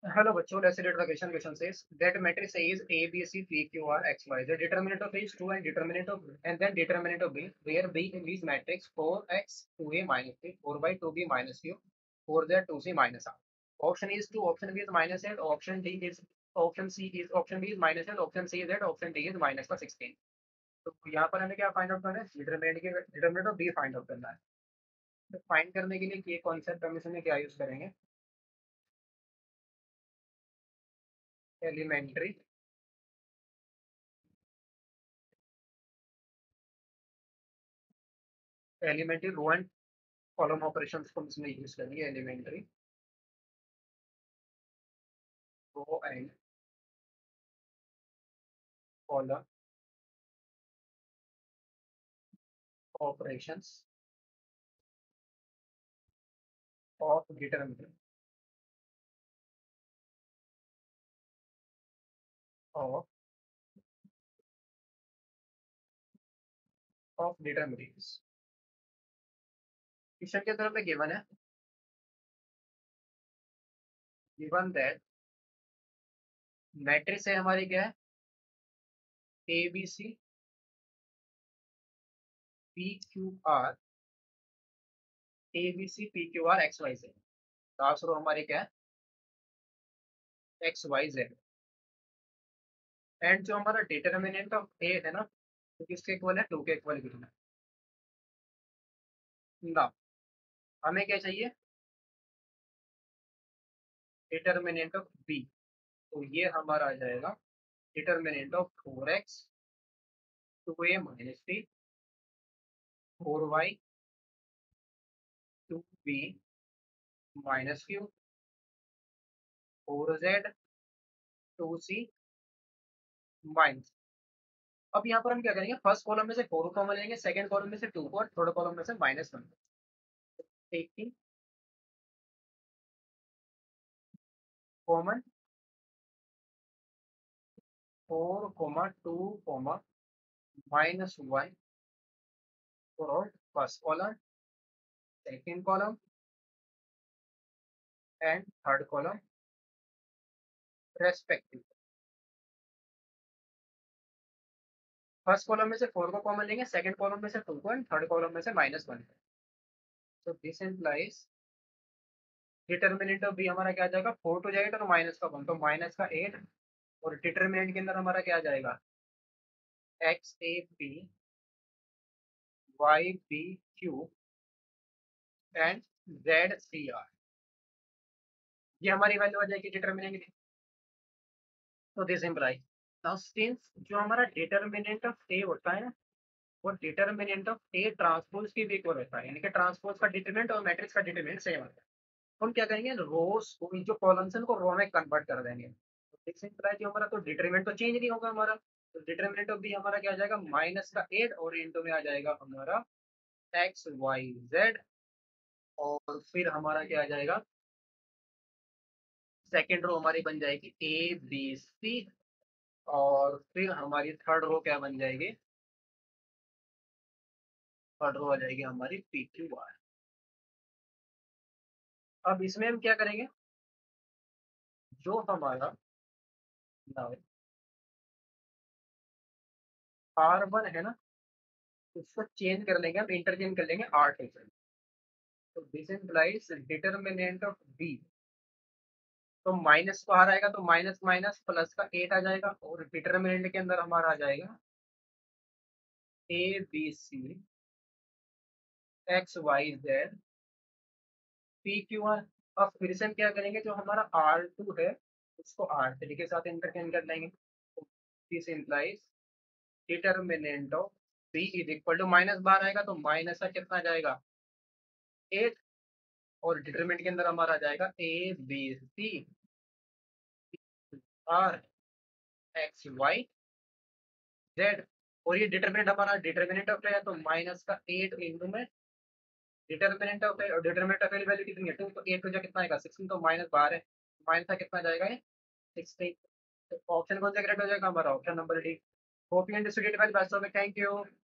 Hello, bachcho. Let's read the question. Question says that matrix A is A, B, C, P, Q, R, X, Y. The determinant of A is 2 and determinant of and then determinant of B, where B in this matrix 4x 2A minus 3, 4y 2B minus Q, 4z 2C minus R. Option A is 2, option B is minus 8, option D is option B is minus 8, option C is 8, option D is minus का 16. तो यहाँ पर हमें क्या find out करना है? Determinant of B find out करना है. तो फाइंड करने के लिए ये कॉन्सेप्ट हम इसमें क्या यूज करेंगे? Elementary elementary row and column operations को इसमें यूज करेंगे. Elementary row and column operations of of of determinants. Question के तरफ में गिवन है, गिवन दैट मैट्रिक्स है हमारी क्या है? A B C P Q R, A B C P Q R X Y Z. Last row हमारी क्या है? X Y Z. एंड जो हमारा डिटर्मिनेंट ऑफ ए है ना, तो किसके इक्वल है? 2 के इक्वल गिवन है ना. हमें क्या चाहिए? Determinant of B. तो ये हमारा आ जाएगा determinant of 4x 2a minus 3, 4y 2b minus Q, 4z 2c minus. अब यहाँ पर हम क्या करेंगे? फर्स्ट कॉलम में से 4 कॉमन लेंगे, सेकंड कॉलम में से 2 को और थर्ड कॉलम में से -1. Taking common 4 2 -1 for first column, second column and third column respective. First column में से 4 को कॉमन लेंगे, सेकंड कॉलम में से 2 को एंड थर्ड कॉलम में से -1. तो this implies determinant of B हमारा क्या आ जाएगा? 4 टू जाएगा तो माइनस का 1, तो माइनस का 8. और डिटर्मिनेंट के अंदर हमारा क्या आ जाएगा? X A B Y B Q and Z C R. ये हमारी वैल्यू आ जाएगी डिटर्मिनेंट की. तो दिस इम्प्लाइज नाउ सिंस जो हमारा डिटर्मिनेंट ऑफ ए होता है वो डिटर्मिनेंट ऑफ ए ट्रांसपोज की भी इक्वल होता है, यानी कि ट्रांसपोज का डिटरमिनेंट और मैट्रिक्स का डिटरमिनेंट सेम होता है. तो हम क्या करेंगे? रोज को जो कॉलम्स है उनको रो में कन्वर्ट कर देंगे. तो दिस इम्प्लाइज जो हमारा तो डिटरमिनेंट तो चेंज नहीं होगा हमारा. तो डिटरमिनेंट ऑफ बी हमारा क्या आ जाएगा? माइनस का 8 और इंटू में आ जाएगा हमारा एक्स वाई जेड. और फिर हमारा क्या आ जाएगा? सेकेंड रो हमारी बन जाएगी ए बी सी. और फिर हमारी थर्ड रो क्या बन जाएगी? थर्ड रो आ जाएगी हमारी पी क्यू आर. अब इसमें हम क्या करेंगे? जो हमारा आर वन है ना, उसको चेंज कर लेंगे, हम इंटरचेंज कर लेंगे आर टू से. तो this implies determinant of B. तो माइनस बाहर आएगा तो माइनस माइनस प्लस का 8 आ जाएगा. और डिटर्मिनेंट के अंदर हमारा आ जाएगा A B C X Y Z P Q R. अब फिर से हम क्या करेंगे? जो हमारा आर टू है उसको आर थ्री के साथ इंटरचेंज कर लेंगे. This implies determinant of B is equal to minus बाहर आएगा तो माइनस का कितना जाएगा? 8. और डिटरमिनेंट के अंदर हमारा आ जाएगा A B C R X Y Z. और ये डिटरमिनेंट हमारा डिटरमिनेंट ऑफ है तो माइनस का 8 इंटू में डिटरमिनेंट ऑफ वैल्यू कितनी है? 2. तो 8 को कितना आएगा? 16. तो माइनस बाहर है, माइनस का कितना जाएगा? ये 16. तो ऑप्शन कौन सा करेक्ट हो जाएगा हमारा? Option number D. Hope you understood it well. Thank you.